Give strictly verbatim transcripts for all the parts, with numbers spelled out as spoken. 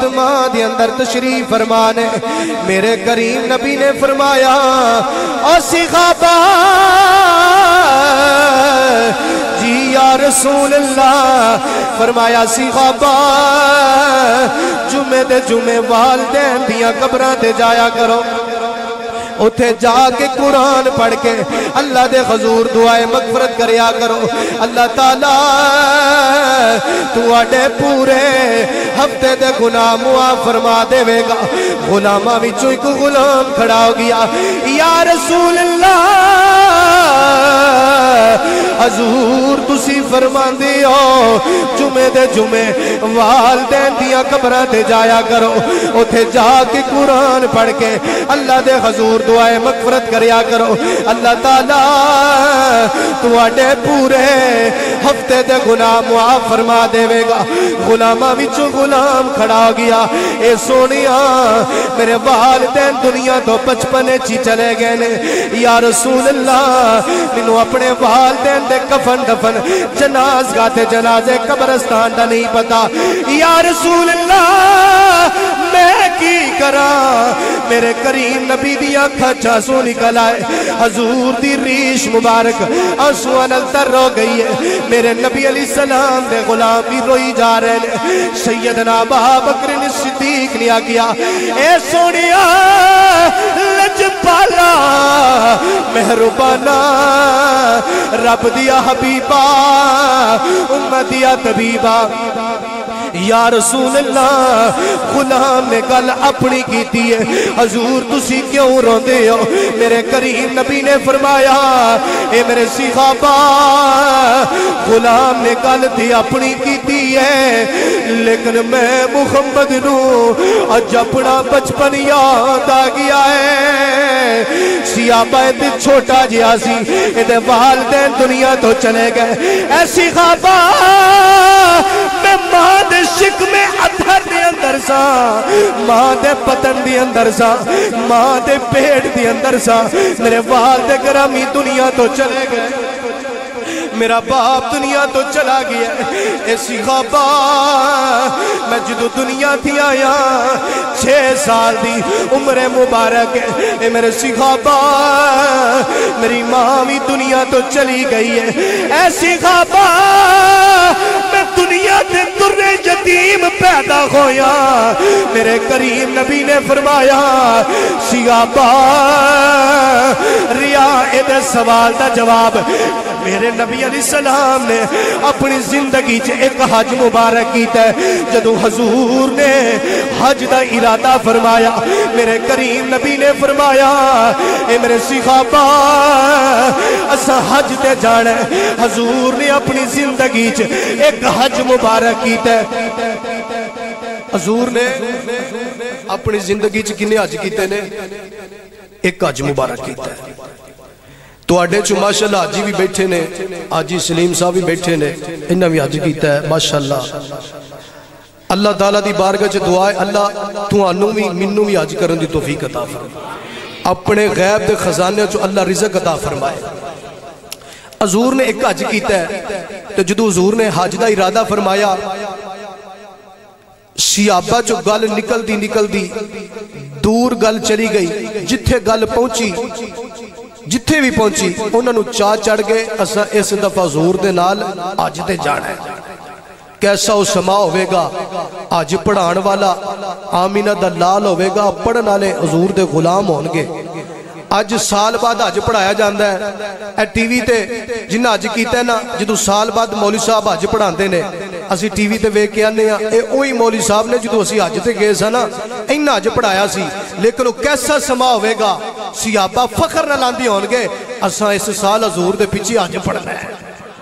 خدمات دے اندر تشریف فرمانے میرے کریم نبی نے فرمایا او صحابہ جی یا رسول اللہ فرمایا صحابہ جمعے دے جمعے والدین دیاں قبراں تے جایا کرو اتھے جا کے قرآن پڑھ کے اللہ دے حضور دعائے مغفرت کریا کرو اللہ تعالیٰ تو اڈے پورے ہفتے دے گناہ معاف فرما دے گا غلامہ وچوں ایک غلام کھڑا ہو گیا یا رسول اللہ حضور تسی فرمان دیو جمعے دے جمعے والدین دیاں قبراں تے جایا کرو اتھے جا کے قرآن پڑھ کے اللہ دے حضور دعائے مغفرت کریا کرو اللہ تعالیٰ تو اڈے پورے ہفتے دے گناہ معاف فرما دے گا غلامہ وچوں غلام کھڑا ہو گیا اے سونیا میرے والدین دنیا تو بچپنے چی چلے گئے نے یا رسول اللہ مینوں اپنے والدین دے کفن دفن جنازگاہ تے جنازے قبرستان دا نہیں پتا یا رسول اللہ میں کی کرا میرے کریم نبی دی آنکھاں چاسو نکل آئے حضور دی ریش مبارک آنسو نلتر رو گئی ہے میرے نبی علیہ السلام دے غلام بھی روئی جا رہے ہیں سیدنا ابو بکر صدیق نے کیا اے سونیا لجپالا مہربانا رب دیا حبیبا امت دیا طبیبا یا رسول اللہ غلام نے گل اپنی کیتی ہے حضور تسی کیوں روندے ہو میرے کریم نبی نے فرمایا اے میرے صحابہ غلام نے گل تھی اپنی کیتی ہے لیکن میں محمد نو اج اپنا بچپن یاد آ گیا ہے صحابہ تے چھوٹا جیا سی اے والدین دنیا تو چلے گئے اے صحابہ میں ماں دے شک میں اتھر دے اندر سا ماں دے پتن دے اندر سا ماں دے پیٹ دے اندر سا میرے والد گرامی دنیا تو چلے گئے میرا باپ دنیا تو چلا گیا اے صحابہ میں جدو دنیا تھی آیا چھ سال دی عمر مبارک اے میرے صحابہ میری ماں بھی دنیا تو چلی گئی ہے اے صحابہ میں دنیا تے در یتیم پیدا ہویا میرے کریم نبی نے فرمایا صحابہ ریا اے دے سوال دا جواب میرے نبی علیہ السلام نے اپنی زندگی چ ایک حج مبارک کیتا ہے جدو حضور نے حج دا ارادہ فرمایا میرے کریم نبی نے فرمایا اے میرے صحابہ اسا حج تے جانا ہے حضور نے اپنی زندگی چ ایک حج مبارک کیتا ہے حضور نے اپنی زندگی چ کنے حج کیتے نے ایک حج مبارک کیتا ہے تو آڈے چو ماشاءاللہ آجی بھی بیٹھے نے آجی سلیم صاحب بھی بیٹھے نے انہاں بھی حج کیتا ہے ماشاءاللہ اللہ تعالیٰ دی بارگاہ چ دعا ہے اللہ تو آنو بھی منو بھی حج کرن دی توفیق عطا فرمائے اپنے غیب دے خزانے چو اللہ رزق عطا فرمائے حضور نے ایک حج کیتا ہے تو جدو حضور نے حج دا ارادہ فرمایا صحابہ جو گل نکل دی نکل دی دور گل چلی گئی جتھے گل پہنچی جتھے بھی پہنچی انہوں نے چاہ چڑھ گئے اسا اس دفعہ حضور دے نال آج دے جانا ہے کیسا وہ سما ہوئے گا آج پڑھان والا آمینہ دا لال ہوئے گا پڑھن والے حضور دے غلام ہونگے آج سال بعد آج پڑھایا جاندہ ہے اے ٹی وی تے جنہ آج کیتا ہے نا جدو سال بعد مولی صاحب آج پڑھان دینے اسی ٹی وی تے وے کے آنے ہیں اے اوہی مولی صاحب نے جدو اسی آج تے گئے سا نا انہ آج پڑھایا سی لیکن وہ کیسا سما ہوئے گا صحابہ فخر نہ لاندی ہونگے اساں اس سال حضور دے پیچھے آج پڑھنا ہے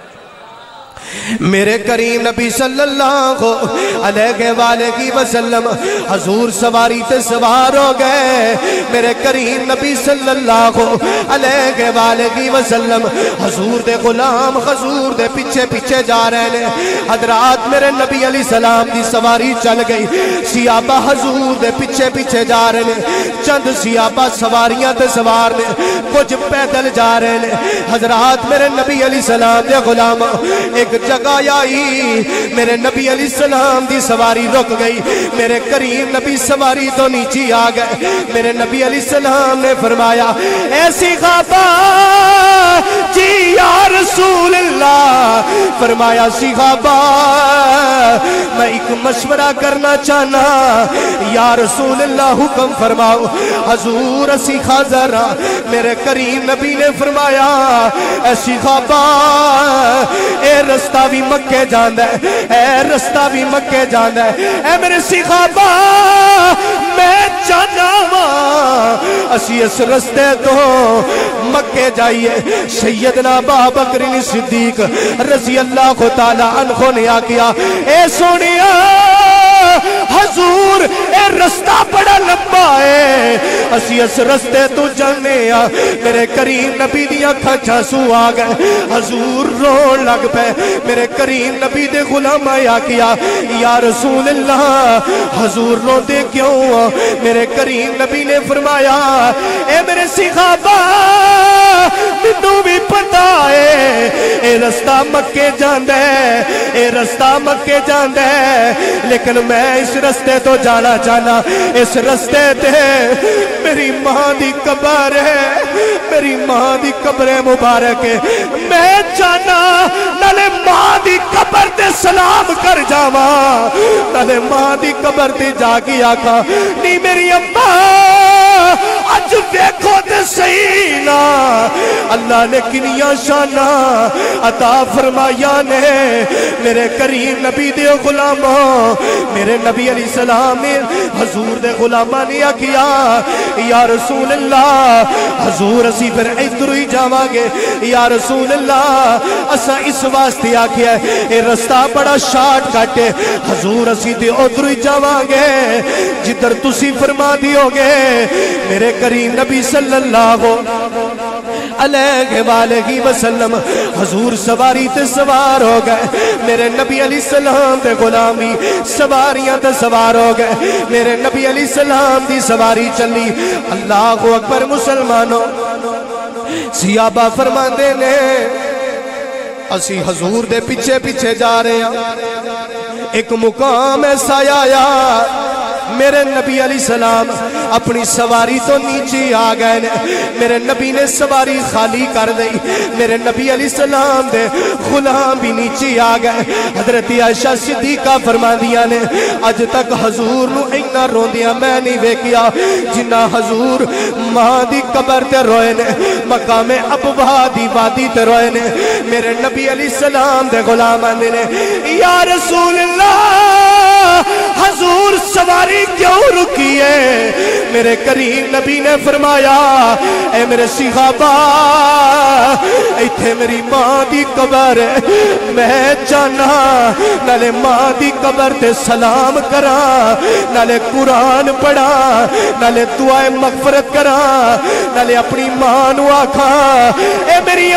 میرے کریم نبی صلی اللہ علیہ وآلہ وسلم حضور سواری تے سوار ہو گئے میرے کریم نبی صلی اللہ علیہ وآلہ وسلم حضور دے غلام حضور دے پیچھے پیچھے جا رہے ہیں حضرات میرے نبی علیہ السلام دی سواری چل گئی صحابہ حضور دے پیچھے پیچھے جا رہے ہیں چند صحابہ سواریاں تے سوار نے کچھ پیدل جا رہے ہیں حضرات میرے نبی علیہ السلام دے غلام ایک جگہ جگہ آئی میرے نبی علیہ السلام دی سواری رک گئی میرے کریم نبی سواری تو نیچے آ گئے میرے نبی علیہ السلام نے فرمایا ایسی خوابہ جی یا رسول اللہ فرمایا صحابہ میں ایک مشورہ کرنا چاہنا یا رسول اللہ حکم فرماؤ حضور اسی خاضرہ میرے کریم نبی نے فرمایا اے صحابہ اے رستہ بھی مکے جاندہ ہے اے رستہ بھی مکے جاندہ ہے اے میرے صحابہ میں جانا ہوں اسی اس رستے تو مکے جائیے سیدنا ابو بکر صدیق رضی اللہ تعالی عنہ نے آکیا اے سونیا حضور اے رستہ بڑا لمبا ہے اسی اس رستے تو جانے آ میرے کریم نبی دیا کھچا سو آگئے حضور رون لگ پہ میرے کریم نبی دے غلام آیا کیا یا رسول اللہ حضور رو دے کیوں میرے کریم نبی نے فرمایا اے میرے صحابہ منو بھی پتا ہے اے رستہ مکے جاندہ ہے اے رستہ مکے جاندہ ہے لیکن میں اس رستے تو جانا چاہنا اس رستے تے میری ماں دی قبر ہے میری ماں دی قبر مبارک ہے میں جانا نالے ماں دی قبر تے سلام کر جاوا نالے ماں دی قبر تے جا کے آقا نہیں میری اماں اج دیکھو تے صحیح نا اللہ نے کنیاں شانہ عطا فرمایا نے میرے کریم نبی دے غلاموں میرے نبی علیہ السلام نے حضور دے غلامہ نے کیا یا رسول اللہ حضور اسی پھر ادھر ہی جاواں گے یا رسول اللہ اسا اس واسطے آکھیا ہے اے رستہ بڑا شارٹ کٹ ہے حضور اسی دے ادھر ہی جاواں گے جدھر تسی فرما دیو گے میرے کریم نبی صلی اللہ علیہ وآلہ وسلم حضور سواری تے سوار ہو گئے میرے نبی علیہ السلام دے غلامی سواریاں تے سوار ہو گئے میرے نبی علیہ السلام دی سواری چلی اللہ اکبر مسلمانوں صحابہ فرماندے نے اسی حضور دے پیچھے پیچھے جا رہے ہیں ایک مقام ایسا آیا میرے نبی علیہ السلام اپنی سواری تو نیچے آ گئے میرے نبی نے سواری خالی کر دی میرے نبی علیہ السلام دے غلام بھی نیچے آ گئے حضرت عائشہ صدیقہ فرما دیا نے اج تک حضور نو اینا رون دیا میں نہیں ویکیا جنہ حضور ماں دی قبر تے روئے نے مقام ابوا دی وادی تے روئے نے میرے نبی علیہ السلام دے غلام آنے نے یا رسول اللہ حضور سواری کیوں رکی ہے میرے کریم نبی نے فرمایا اے میرے صحابہ ایتھے میری ماں دی قبر ہے میں جانا نالے ماں دی قبر تے سلام کرا نالے قرآن پڑھا نالے دعائے مغفرت کرا نالے اپنی ماں نو آکھا اے میری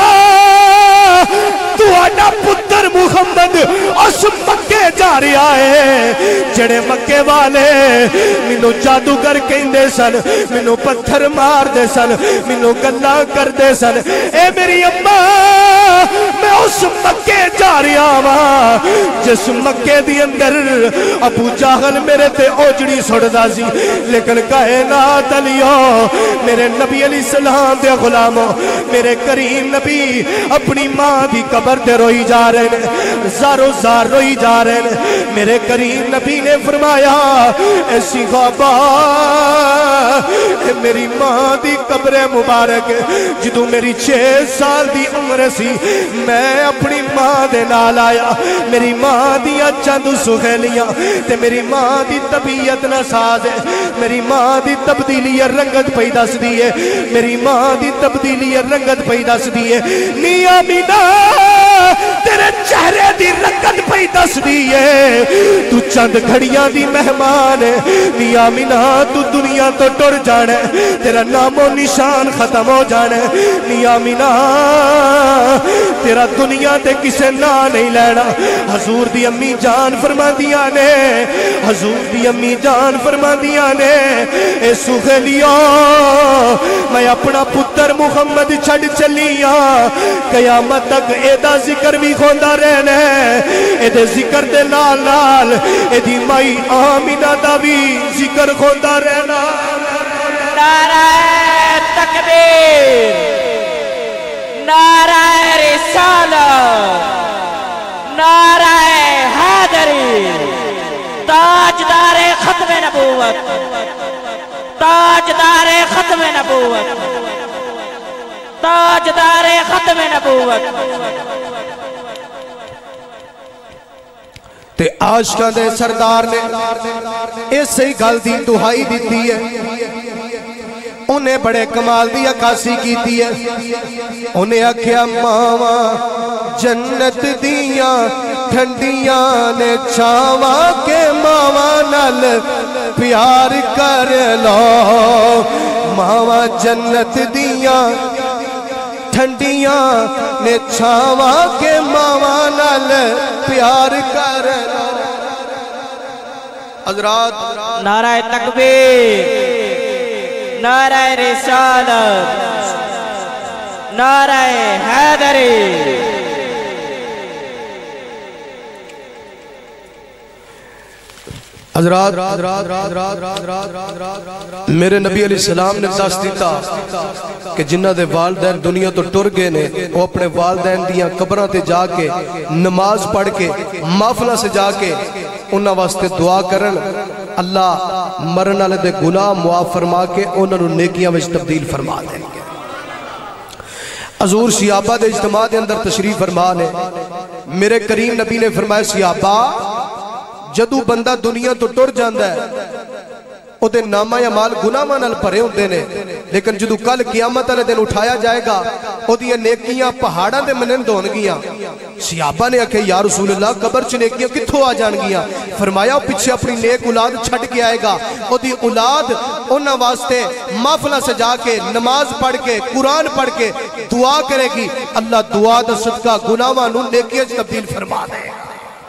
اماں تو آنا پتر محمد اس مکے جا رہا ہے جڑے مکے والے منو جادوگر کہندے سن منو پتھر مار دے سن منو گلاں کر دے سن اے میری اماں میں اس مکے جا رہا ہاں جس مکے دی اندر ابو جہل میرے تے اوجڑی سڑدا سی لیکن کائنات علیو میرے نبی علیہ السلام دے غلاموں میرے کریم نبی اپنی ماں دی قبر تے روئی جا رہے ہیں زارو زار روئی جا رہے ہیں میرے کریم نبی نے فرمایا ایسی خوابہ میری ماں دی قبر مبارک جدو میری چھ سال دی عمر سی میں اپنی ماں دے نال آیا میری ماں دیا چند سخیلیاں تے میری ماں دی طبیعت نہ ساز ہے میری ماں دی تبدیلی رنگت پیدا س دی ہے میری ماں دی تبدیلی رنگت پیدا س دی ہے نی آمینہ تیرے چہرے دی رنگت پیدا س دی ہے تو چند گھڑیاں دی مہمان ہے نی آمینہ تو دنیا تو ٹر جانے تیرا نام و نشان ختم ہو جانے نی آمینہ تیرا دنیا تے کسے نا نہیں لینا حضور دی امی جان فرما دیا نے حضور دی امی جان فرما دیا نے اے سخلیوں میں اپنا پتر محمد چھڑ چلیاں قیامت تک ایدہ ذکر بھی کھوندا رہنا ہے اے دے ذکر دے نال نال اے دی مائی آمینہ دا بھی ذکر کھوندا رہنا نعرہ تکبیر نعرہ رسالت نعرہ حیدری تاجدار ختم نبوت تاجدار ختم نبوت تاجدار ختم نبوت تے عاشقاں دے سردار نے اسی گل دی دہائی دیتی ہے انہیں بڑے کمال دی عکاسی کیتی ہے انہیں آکھیا ماواں جنت دیاں ٹھنڈیاں نے چھاواں کے ماواں نال پیار کر لو ماواں جنت دیاں ٹھنڈیاں نے چھاواں کے ماواں نال پیار کر لو حضرات نعرہ تکبیر نعرہ رسالت نعرہ حیدری حضرات میرے نبی علیہ السلام نے دس دیتا کہ جنہ دے والدین دنیا تو ٹر گئے نے وہ اپنے والدین دیاں قبراں تے جا کے نماز پڑھ کے محفلہ سے جا کے انہاں واسطے دعا کرن اللہ مرن والے دے گناہ معاف فرما کے انہاں نوں نیکیاں وچ تبدیل فرما دیں گے حضور صحابہ دے اجتماع دے اندر تشریف فرما نے میرے کریم نبی نے فرمایا صحابہ جدو بندہ دنیا تو ٹر جاندا ہے او دے نامہ یا مال گناہاں نال بھرے ہوندے نے لیکن جدو کل قیامت والے دن اٹھایا جائے گا او دیاں نیکیاں پہاڑاں دے منند ہون گیاں صحابہ نے آکھے یا رسول اللہ قبر چ نیکیاں کتھوں آ جان گیاں فرمایا پیچھے اپنی نیک اولاد چھڈ کے آئے گا او دی اولاد انہاں واسطے محفلہ سجا کے نماز پڑھ کے قرآن پڑھ کے دعا کرے گی اللہ دعا دا صدقہ گناہاں نوں نیکیاں وچ تبدیل فرما دے گا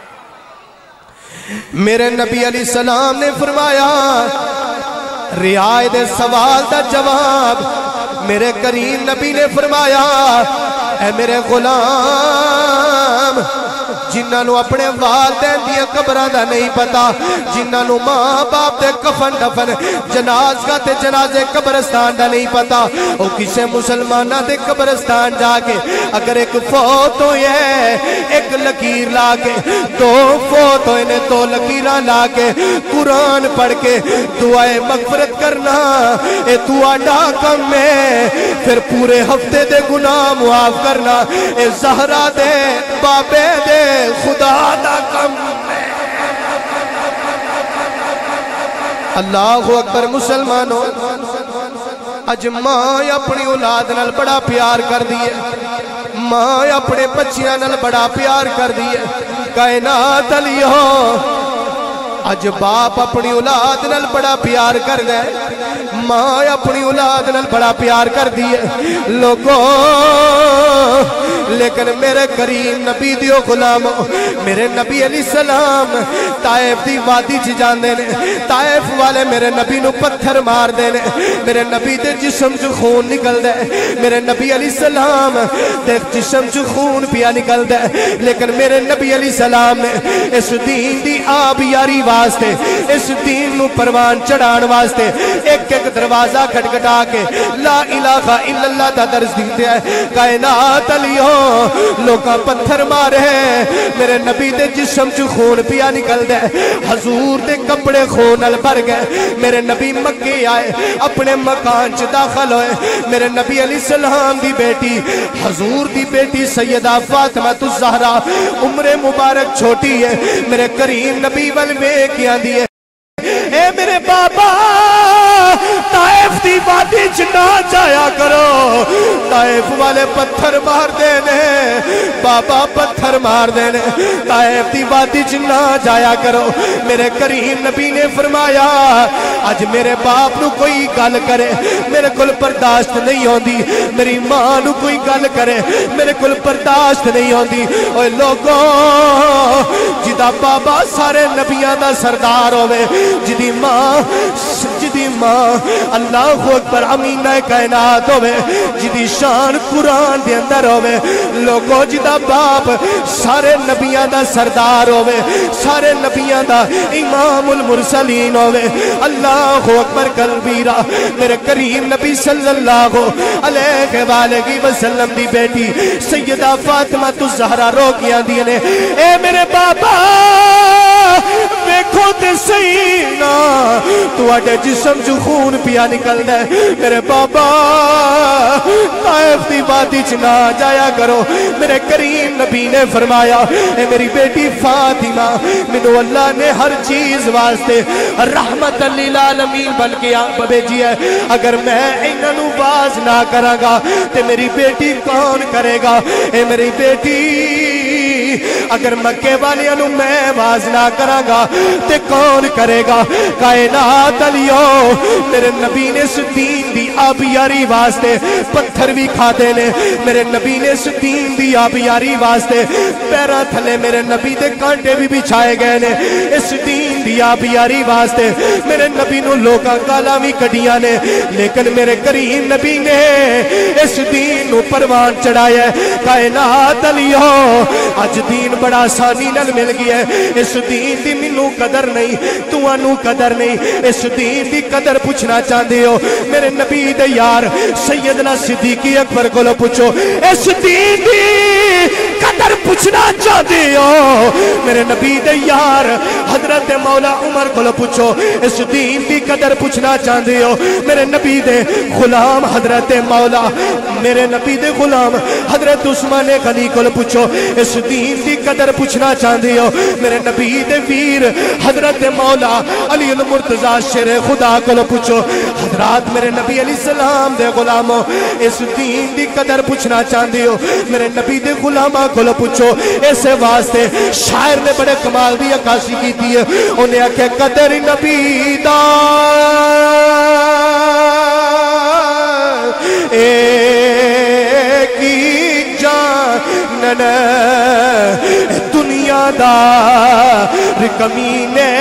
میرے نبی علیہ السلام نے فرمایا رعایت دے سوال دا جواب میرے کریم نبی نے فرمایا اے میرے غلام جنہاں نو اپنے والدین دیا قبران دا نہیں پتا جنہاں نو ماں باپ دے کفن دفن جنازگاہ تے جنازے قبرستان دا نہیں پتا او کسے مسلمانہ دے قبرستان جا کے اگر ایک فوت ہوئی ہے ایک لکیر لا کے دو فوت ہوئی نے دو لکیران لا کے قرآن پڑھ کے دعائے مغفرت کرنا اے دعا ڈاکم میں پھر پورے ہفتے دے گناہ معاف کرنا اے زہرہ دے بابے دے خدا دا کم اللہ اکبر مسلمانوں اج ماں اپنی اولاد نال بڑا پیار کر دیئے ماں اپنے بچیاں نال بڑا پیار کر دیئے کائنات علیہ اج باپ اپنی اولاد نال بڑا پیار کر دے ماں اپنی اولاد نال بڑا پیار کر دیئے لوگوں لیکن میرے کریم نبی دیو غلام میرے نبی علیہ السلام طائف دی وادی چ جاندے نے طائف والے میرے نبی نو پتھر مار دے نے میرے نبی دے جسم چ خون نکل دے میرے نبی علیہ السلام دے جسم چ خون پیا نکل دے لیکن میرے نبی علیہ السلام نے اس دین دی آب یاری واسطے اس دین نو پروان چڑھان واسطے ایک ایک دروازہ کھٹکھٹا کے لا الہ الا اللہ دا درس دیتے ہیں کائنات علیہ لوگاں پتھر مارے ہیں میرے نبی دے جسم چ خون پیا نکل دے حضور دے کپڑے خون نال بھر گئے میرے نبی مکے آئے اپنے مکان چ داخل ہوئے میرے نبی علیہ السلام دی بیٹی حضور دی بیٹی سیدہ فاطمہ الزہرا عمر مبارک چھوٹی ہے میرے کریم نبی ولوے کیا دیئے اے میرے بابا طائف دی وادی چ نہ جایا کرو طائف والے پتھر مار دینے بابا پتھر مار دینے طائف دی وادی چ نہ جایا کرو میرے کریم نبی نے فرمایا آج میرے باپ نو کوئی گل کرے میرے کل برداشت نہیں ہوندی میری ماں نو کوئی گل کرے میرے کل برداشت نہیں ہوندی اوے لوگوں جدا بابا سارے نبیاں دا سردار ہوئے جدی ماں جدی دی ماں اللہ اکبر امینہ کائنات ہوئے جدی شان قرآن دے اندر ہوئے لوگو جدا باپ سارے نبیان دا سردار ہوئے سارے نبیان دا امام المرسلین ہوئے اللہ اکبر کبیرہ میرے کریم نبی صلی اللہ علیہ وآلہ وسلم دی بیٹی سیدہ فاطمہ تو زہرہ روکیاں دینے اے میرے بابا دیکھو تے سینا تو اڈے جسم جو خون پیا نکل دے میرے بابا طائف دی وادی چنا جایا کرو میرے کریم نبی نے فرمایا اے میری بیٹی فاطمہ منو اللہ نے ہر چیز واسطے رحمت للعالمین بن کے بھیجی ہے اگر میں انہوں باز نہ کراں گا تے میری بیٹی کون کرے گا اے میری بیٹی اگر مکے والیاں نو میں باز نہ کراں گا تے کون کرے گا کائنات علیو میرے نبی نے اس دین دی آبیاری واسطے پتھر بھی کھاتے نے میرے نبی نے اس دین دی آبیاری واسطے پیرا تھلے میرے نبی دے کانٹے بھی بچھائے گئے نے اس دین دی آبیاری واسطے میرے نبی نو لوکاں گالاں بھی کڈیاں نے لیکن میرے کریم نبی نے اس دین نو پروان چڑھایا کائنات علیو اج دین بڑا آسانی نال مل گیا ہے اس دین دی منو قدر نہیں تو انو قدر نہیں اس دین دی قدر پوچھنا چاہتے ہو میرے نبی دے یار سیدنا صدیقی اکبر کو لو پوچھو اس دین دی قدر پوچھنا چاہتے ہو میرے نبی دے یار حضرت مولا عمر کو لو پوچھو اس دین دی قدر پوچھنا چاہتے ہو میرے نبی دے غلام حضرت مولا میرے نبی دے غلام حضرت عثمان غنی کو لو پوچھو اس دین دی قدر پوچھنا چاہتے ہو میرے نبی دے ویر حضرت مولا علی المرتضی شیر خدا کو لو پوچھو حضرات میرے نبی علیہ السلام دے غلاموں اس دین دی قدر پوچھنا چاہتے ہو میرے نبی دے غلامہ کو لو پوچھو ایسے واسطے شاعر نے بڑے کمال دی عکاسی کی دی ہے انہیں آکھے قدر نبی دا ایک ہی جانن دنیا دا رکمینے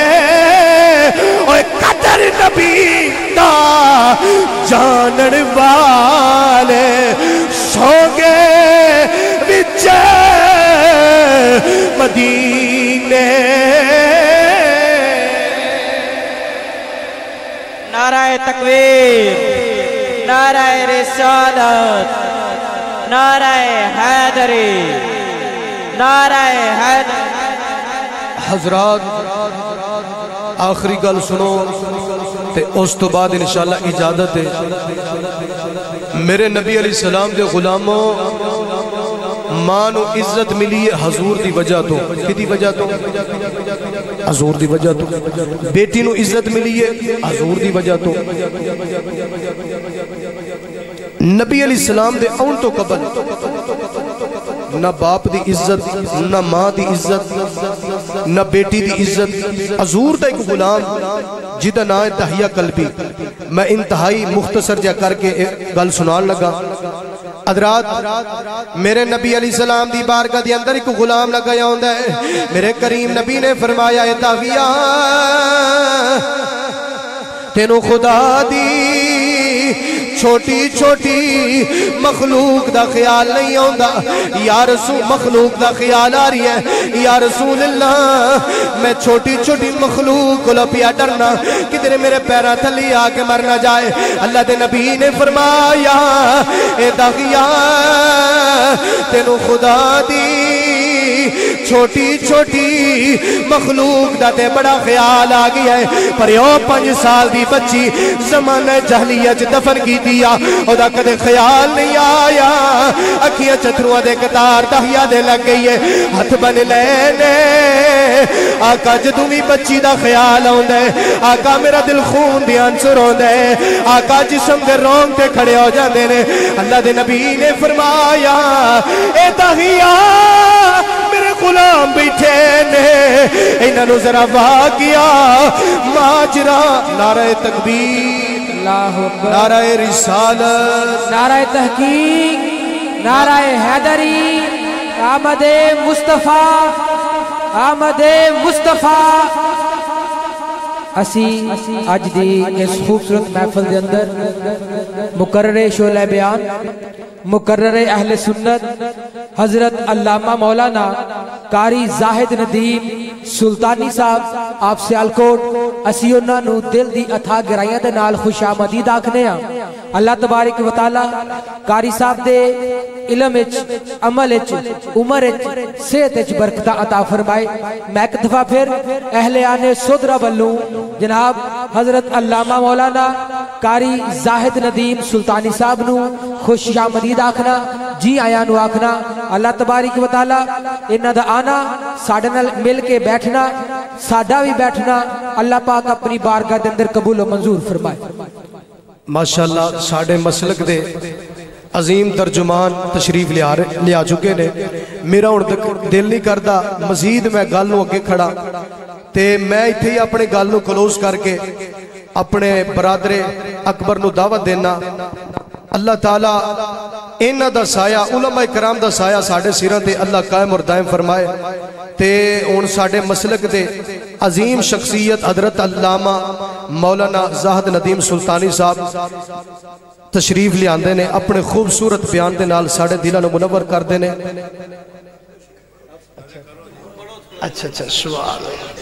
اور قدر نبی دا جانن والے سوگے بچے مدینے نعرہ تکبیر نعرہ رسالت نعرہ حیدری نعرہ حیدری حضرات آخری گل سنو تے اس تو بعد انشاءاللہ اجازت ہے میرے نبی علیہ السلام دے غلاموں ماں نو عزت ملی ہے حضور دی وجہ تو کدی وجہ تو حضور دی وجہ تو بیٹی نو عزت ملی ہے حضور دی وجہ تو نبی علیہ السلام دے اون تو قبل نہ باپ دی عزت نہ ماں دی عزت نہ بیٹی دی عزت حضور دا ایک غلام جدہ نا دہیہ قلبی میں انتہائی مختصر جا کر کے گل سنان لگا حضرات میرے نبی علیہ السلام دی بارگاہ دی اندر ایک غلام لگایا ہوندہ ہے میرے کریم نبی نے فرمایا اے دہیہ تینو خدا دی چھوٹی چھوٹی مخلوق دا خیال نہیں ہوندہ یا رسول مخلوق دا خیال آ رہی ہے یا رسول اللہ میں چھوٹی چھوٹی مخلوق کو لپیا ڈرنا کدھر میرے پیرا تھلی آکے مرنا جائے اللہ دے نبی نے فرمایا اے داغیا تینو خدا دی چھوٹی چھوٹی مخلوق دا تے بڑا خیال آ گیا ہے پر یو پنج سال دی بچی زمانہ جہلیت دفن کی دیا او دا کدے خیال نہیں آیا اکھیاں چتروہ دے کتار دہیا دے لگ گئی ہے ہاتھ بن لینے آقا جدومی بچی دا خیال ہوں دے آقا میرا دل خون دی انسر ہوں دے آقا جسم دے رونگ تے کھڑے ہو جاندے نے اللہ دے نبی نے فرمایا اے دہیا میرے غلام بیٹھے نے انہاں نو ذرا واقعہ ماجرا نعرہ تکبیر نعرہ رسالت نعرہ تحقیق نعرہ حیدری آمد مصطفیٰ آمد مصطفیٰ اسی اج دی اس خوبصورت محفل دے اندر مقرر شعلہ بیان مقرر اہل سنت حضرت علامہ مولانا قاری زاہد ندیم سلطانی صاحب آپ سیالکوٹ اسی انہاں نو دل دی اتھا گرائیاں دے نال خوش آمدید آکھنے ہاں۔ اللہ تبارک و تعالی قاری صاحب دے علم اچ عمل اچ عمر اچ صحت اچ برکتہ عطا فرمائے۔ میں ایک دفعہ پھر اہل آنے صدرہ بلوں جناب حضرت علامہ مولانا قاری زاہد ندیم سلطانی صاحب نو خوش آمدید آکھنا جی آیا نو آکھنا۔ اللہ تبارک و تعالی انہاں دا آنا ساڈے نال مل کے بیٹھنا ساڈا بھی بیٹھنا اللہ پاک اپنی بارگاہ دے اندر قبول و منظور فرمائے۔ ماشاءاللہ ساڑھے مسلک دے عظیم ترجمان تشریف لیا چکے نے۔ میرا ان تک دل نہیں کردہ مزید میں گل نو اگے کھڑا تے میں اتھے ہی اپنے گل نو کلوز کر کے اپنے برادر اکبر نو دعوت دینا۔ اللہ تعالیٰ انہ دا سایہ علماء کرام دا سایہ ساڑھے سیرہ تے اللہ قائم اور دائم فرمائے تے ان ساڑھے مسلک دے عظیم شخصیت حضرت علامہ مولانا زاہد ندیم سلطانی صاحب تشریف لے آندے نے اپنے خوبصورت بیان دے نال ساڑھے دلہ نو منور کر دینے۔ اچھا اچھا سوال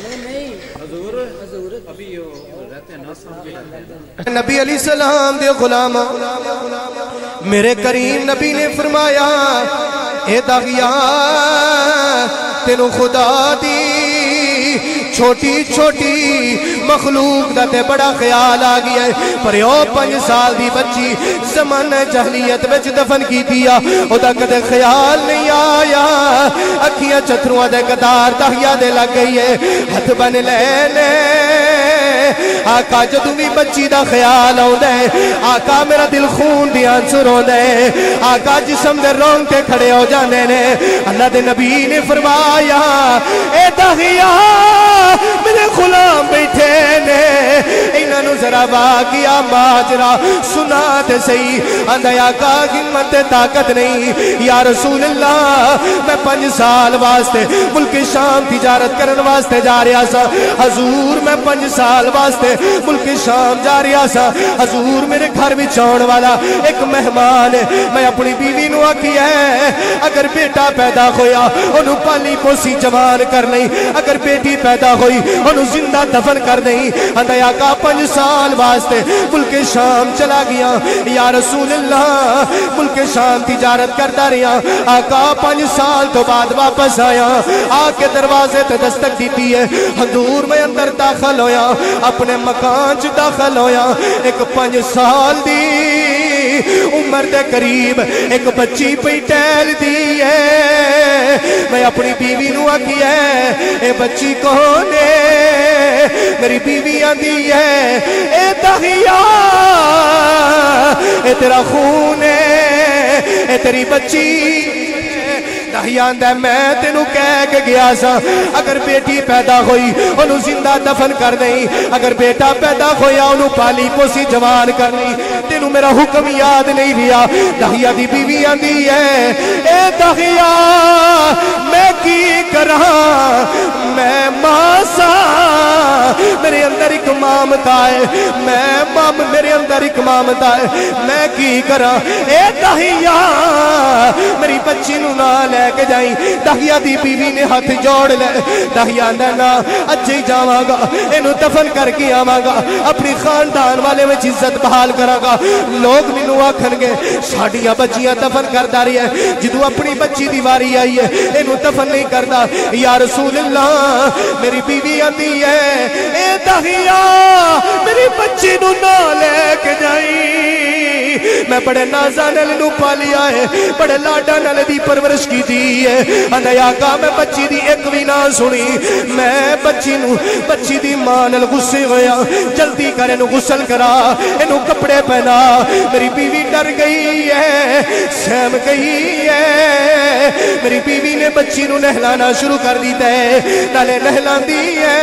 نبی علیہ السلام دے غلام میرے کریم نبی نے فرمایا اے داغیا تینو خدا دی چھوٹی چھوٹی مخلوق دا تے بڑا خیال آگیا ہے پر یو پنج سال دی بچی زمان جہلیت بچ دفن کی دیا او دا کدے خیال نہیں آیا اکھیاں چتروں دے قدار داغیا دے لگ گئی ہے ہتھ بن لینے آقا جدو بھی بچی دا خیال آؤں دے آقا میرا دل خون دی آنسر ہوں دے آقا جسم دے رونگ کے کھڑے ہو جانے نے اللہ دے نبی نے فرمایا اے داغیا میرے غلام بیٹھے نے انہاں نو ذرا واقعہ ماجرا سنا تے صحیح اندھا آقا ہمت طاقت نہیں یا رسول اللہ میں پنج سال واسطے ملک شام تجارت کرن واسطے جا رہا سا حضور میں پنج سال واسطے ملک شام جا رہا سا حضور میرے گھر بھی چون والا ایک مہمان ہے میں اپنی بیوی نو آکی ہے اگر بیٹا پیدا ہویا انہوں پالی پوسی جوان کر نہیں اگر بیٹی پیدا ہوئی انہوں زندہ دفن کر نہیں اندھا آقا پنج سال واسطے ملک شام چلا گیا یا رسول اللہ ملک شام تجارت کرتا رہا آقا پنج سال تو بعد واپس آیا آکے دروازے تے دستک دیتی ہے حضور میں اندر داخل ہویا اپنے مکان چ داخل ہویا ایک پنج سال دی عمر دے قریب ایک بچی پہ ٹیل دی ہے میں اپنی بیوی نو آکی ہے اے بچی کون ہے میری بیوی آندی ہے اے داغیا اے تیرا خون ہے اے تیری بچی دہیان دے میں تینو کہہ کے گیا سا اگر بیٹی پیدا ہوئی انہوں زندہ دفن کر نہیں اگر بیٹا پیدا ہویا انہوں پالی پوسی جوان کر نہیں تینو میرا حکم یاد نہیں رہا دہیا دی بیوی آندی ہے اے دہیا میں کی کرا میں ماسا میرے اندر ایک مامتا ہے میں مام میرے اندر ایک مامتا ہے میں کی کرا اے دہیا میری بچی نو نہ لے کے جائیں دہیا دی بیوی نے ہاتھ جوڑ لے دہیا نا اچھے جاواں گا انہوں دفن کر کے آواں گا اپنی خاندان والے میں عزت بحال کرا گا لوگ مینوں آکھن گے ساڈیاں بچیاں دفن کردا رہی ہے جدوں اپنی بچی دی واری آئی ہے انہوں دفن نہیں کردا یا رسول اللہ میری بیوی آندی ہے اے دہیا میری بچی نو نہ لے کے جائیں میں بڑے نازاں نال نو پالیا ہے بڑے لاڈاں نال دی پرورش کی دی ہے انا آقا میں بچی دی ایک بھی نہ سنی میں بچی نو بچی دی ماں نال غصے ہویا جلدی کر انو غسل کرا انو کپڑے پہنا میری بیوی ڈر گئی ہے سہم گئی ہے میری بیوی نے بچی نو نہلانا شروع کر دیتا ہے نالے نہلان دی ہے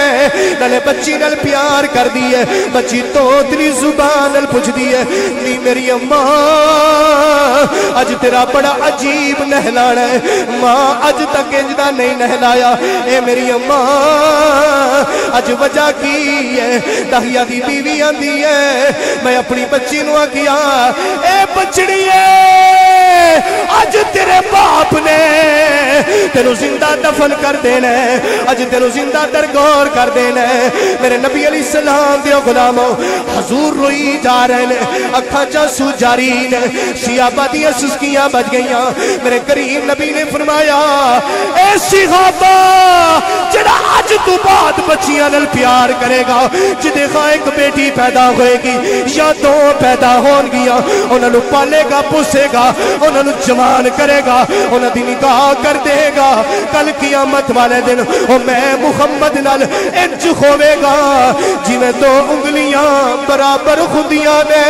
نالے بچی نال پیار کر دی ہے بچی تو اتنی زبان نال پوچھ دی ہے نہیں میری میری اماں اج تیرا بڑا عجیب نہلانا ہے ماں اج تک انجدہ نہیں نہلایا اے میری اماں اج وجہ کی ہے دہیا دی بیوی آندی ہے میں اپنی بچی نو کیا اے بچڑی ہے اج تیرے باپ نے تینو زندہ دفن کر دینا ہے اج تینو زندہ درگور کر دینا ہے میرے نبی علیہ السلام دیو غلاموں حضور روئی جا رہے ہیں اکھاں چاسو جاری نے صحابہ دیاں سسکیاں بج گئیاں میرے کریم نبی نے فرمایا اے صحابہ جڑا اج تو بعد بچیاں نال پیار کرے گا جدے خواہ ایک بیٹی پیدا ہوئے گی یا دو پیدا ہون گیا انہاں نو پالے گا پوسے گا انہاں نو جوان کرے گا انہاں دی نکاح کر دے گا کل قیامت والے دن او میں محمد نال انج ہوے گا جی میں دو انگلیاں برابر خودیاں نے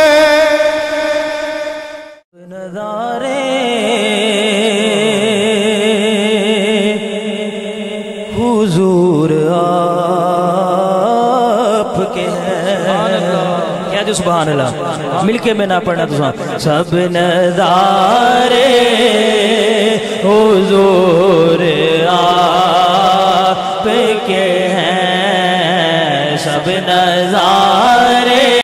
نظارے حضور آپ کے ہیں کیا جو سبحان اللہ مل کے میں نہ پڑھنا تو سب نظارے حضور آپ کے ہیں سب نظارے